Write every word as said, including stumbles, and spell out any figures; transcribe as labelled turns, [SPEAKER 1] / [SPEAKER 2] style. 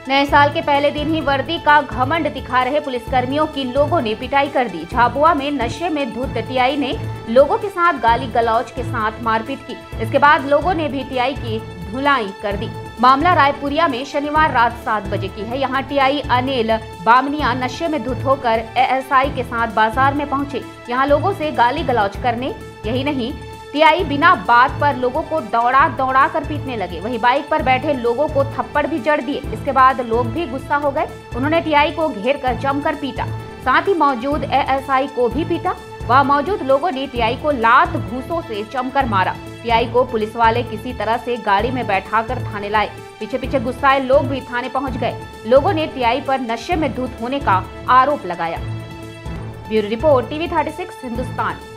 [SPEAKER 1] नए साल के पहले दिन ही वर्दी का घमंड दिखा रहे पुलिसकर्मियों की लोगों ने पिटाई कर दी। झाबुआ में नशे में धुत टीआई ने लोगों के साथ गाली गलौज के साथ मारपीट की। इसके बाद लोगों ने भी टीआई की धुलाई कर दी। मामला रायपुरिया में शनिवार रात सात बजे की है। यहाँ टीआई अनिल बामनिया नशे में धुत होकर एएसआई के साथ बाजार में पहुंचे। यहाँ लोगों से गाली गलौज करने, यही नहीं टीआई बिना बात पर लोगों को दौड़ा दौड़ा कर पीटने लगे। वहीं बाइक पर बैठे लोगों को थप्पड़ भी जड़ दिए। इसके बाद लोग भी गुस्सा हो गए। उन्होंने टीआई को घेर कर जमकर पीटा, साथ ही मौजूद एएसआई को भी पीटा। वहां मौजूद लोगों ने टीआई को लात घूंसों से जमकर मारा। टीआई को पुलिस वाले किसी तरह से गाड़ी में बैठाकर थाने लाए। पीछे पीछे गुस्साए लोग भी थाने पहुंच गए। लोगों ने टीआई पर नशे में धुत होने का आरोप लगाया। Bureau report TV thirty six Hindustan.